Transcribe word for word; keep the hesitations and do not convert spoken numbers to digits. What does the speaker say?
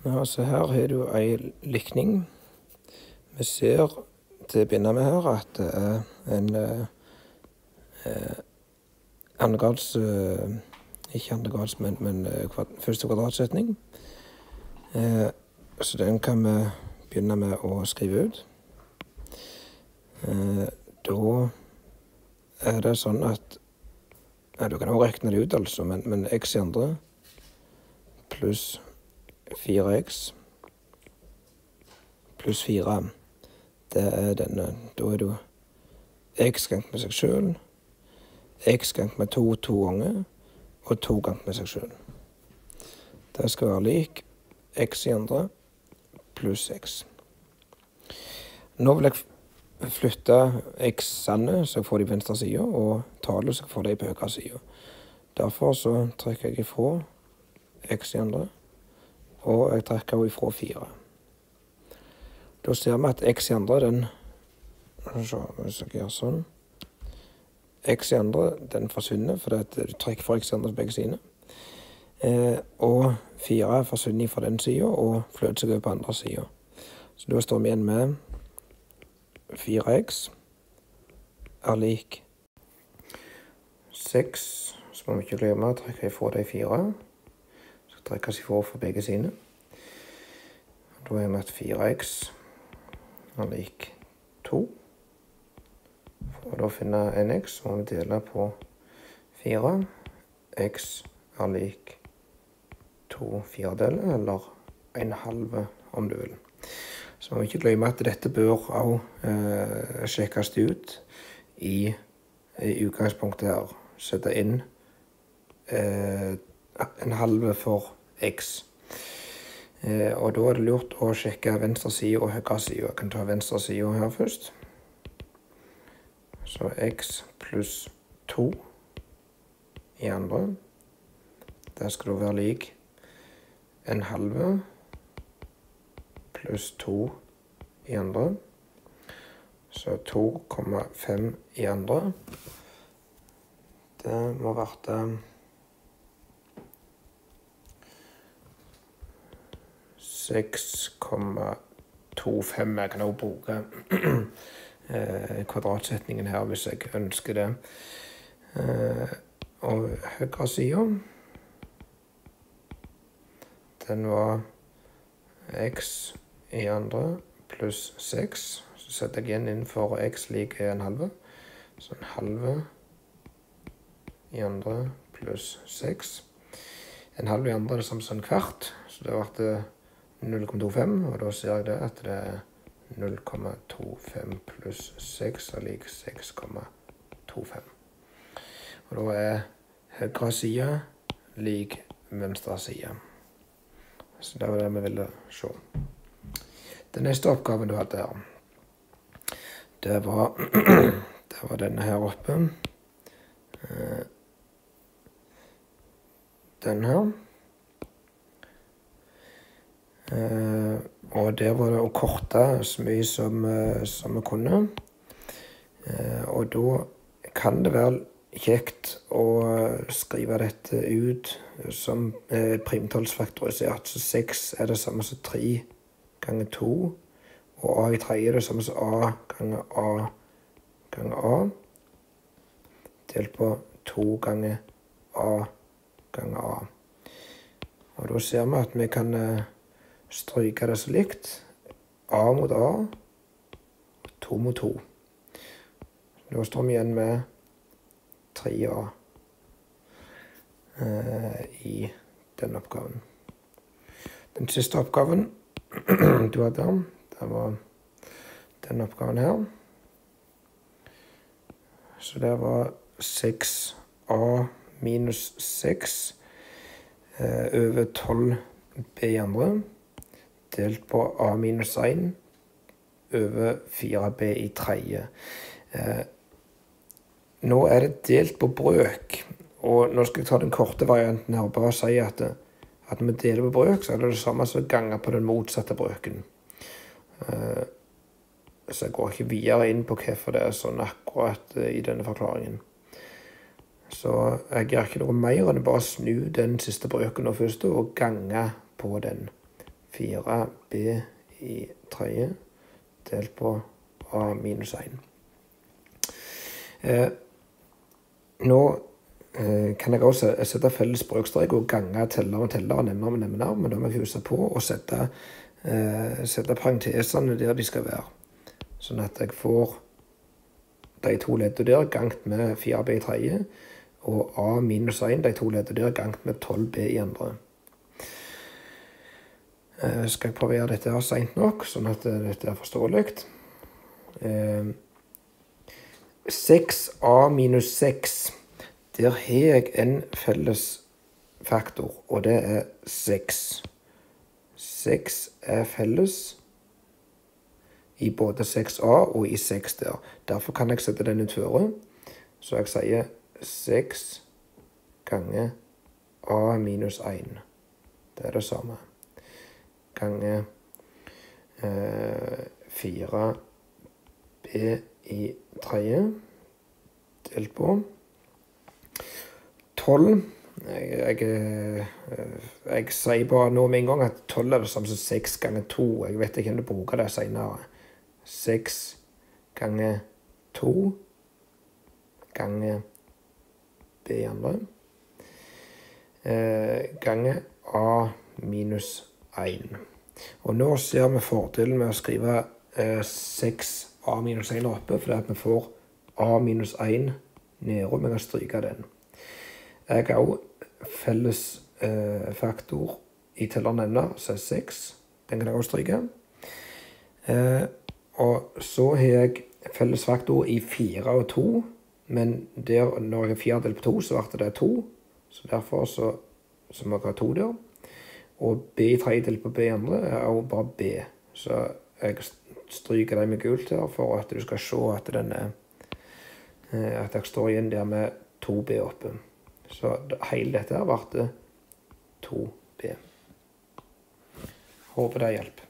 Ja, så her har du en likning. Vi ser til å begynne med her at det er en eh, andregrads, eh, ikke andregrads, men, men kvad, første kvadratsetning. Eh, så den kan vi begynne med å skrive ut. Eh, da er det sånn at ja, du kan også regne det ut, altså, men, men x i andre pluss fire x pluss fire, det er denne. Da er det x gangt med seg selv, x gangt med to to ganger, og to gangt med seg selv. Det skal være lik x i andre pluss x. Nå vil jeg flytte x-ene, så jeg får de på venstre siden, og tallet, så jeg får de på høyre siden. Derfor så trekker jeg ifra x i andre, og jeg trekker også ifra fire. Da ser vi at x i andre, den, så, hvis jeg gjør sånn, x i andre, den forsvinner, for du trekker fra x i andre på begge sidene. Eh, og fire forsvinner fra den siden, og flytter seg over på andre siden. Så da står vi igjen med fire x er lik seks, så må vi ikke glemme å trekke ifra de fire. Så trekkes ifra for begge sidene. Da er vi at fire x er lik to. For å finne en x, så må vi dele på fire. X er lik to firedeler, eller en halve om du vil. Så må vi ikke glemme at dette bør også eh, sjekkes ut i, i utgangspunktet her. Sette inn eh, en halve for x. Eh, og da er det lurt å sjekke venstre side og høyre side. Jeg kan ta venstre side her først. Så x pluss to i andre. Det skal da være lik en halve pluss to i andre. Så to komma fem i andre. Det må være seks komma to fem. Jeg kan også bruke kvadratsetningen her hvis jeg ønsker det. Og høyre siden, den var x i andre pluss seks. Så setter jeg igjen inn for x lik en halve. Så en halve i andre pluss seks. En halve i andre er det samme som en kvart, så det ble null komma to fem, og da ser jeg det at det er null komma to fem pluss seks er lik seks komma to fem. Og da er høyre side lik venstre side. Så det var det vi ville se. Den neste oppgaven du hadde her, det var, det var denne her oppe. Den her. Og der var det å korte så mye som, som vi kunne. Og da kan det være kjekt å skrive dette ut som eh, primtallsfaktorisert. Så seks er det samme som tre ganger to, og a i tre er det samme som a ganger a ganger a, delt på to ganger a ganger a. Og da ser vi at vi kan eh, stryke det så likt. A mot a, to mot to. Da står vi igjen med tre a uh, i denne oppgaven. Den siste oppgaven du hadde der, det var denne oppgaven her. Så det var seks a minus seks uh, over tolv b i andre, delt på a minus en over fire b i tredje. Uh, Nå er det delt på brøk, og nå skal jeg ta den korte varianten her og bare si at, at når vi deler på brøk, så er det det samme som ganger på den motsatte brøken. Uh, så jeg går ikke videre inn på hvorfor det er sånn akkurat uh, i denne forklaringen. Så jeg gjør ikke noe mer enn bare snu den siste brøken nå først, og gange på den fire b i tredje delt på a minus en. Eh, nå eh, kan jeg også sette felles brøkstrek og gange teller og teller og nevner med nevner, men da må jeg huske på å sette, eh, sette parentesene der de skal være. Sånn at jeg får de to leddene der gangt med fire b i tredje, og a minus en, de to leddene der gangt med tolv b i andre. Eh, skal jeg prøve å gjøre dette her sent nok, sånn at dette er forståelig. Eh, seks a minus seks, der har jeg en felles faktor, og det er seks. seks er felles i både seks a og i seks der. Derfor kan jeg sette den utføre. Så jeg sier seks ganger a minus en. Det er det samme. Ganger eh, fire b i tredje delt på tolv. Jeg, jeg, jeg sier bare nå med en gang at tolv er det samme som seks ganger to. Jeg vet ikke om du bruker det senere. seks ganger to ganger b i andre eh, ganger a minus en. Og nå ser vi fordelen med å skrive eh, seks a minus en oppe, fordi at vi får a minus en nede, og vi kan stryke den. Jeg har også felles eh, faktor i tellernevner, så er seks. Den kan jeg også stryke. Eh, og så har jeg felles faktor i fire og to, men der, når jeg har fire delt på to, så ble det to. Så derfor så, så må jeg ha to der. Og b i tredje delt på b i andre er også bare b. Så jeg stryker det med gult her, for at du skal se at, den er, at jeg står igjen der med to b oppe. Så hele dette her ble to b. Håper det hjelper.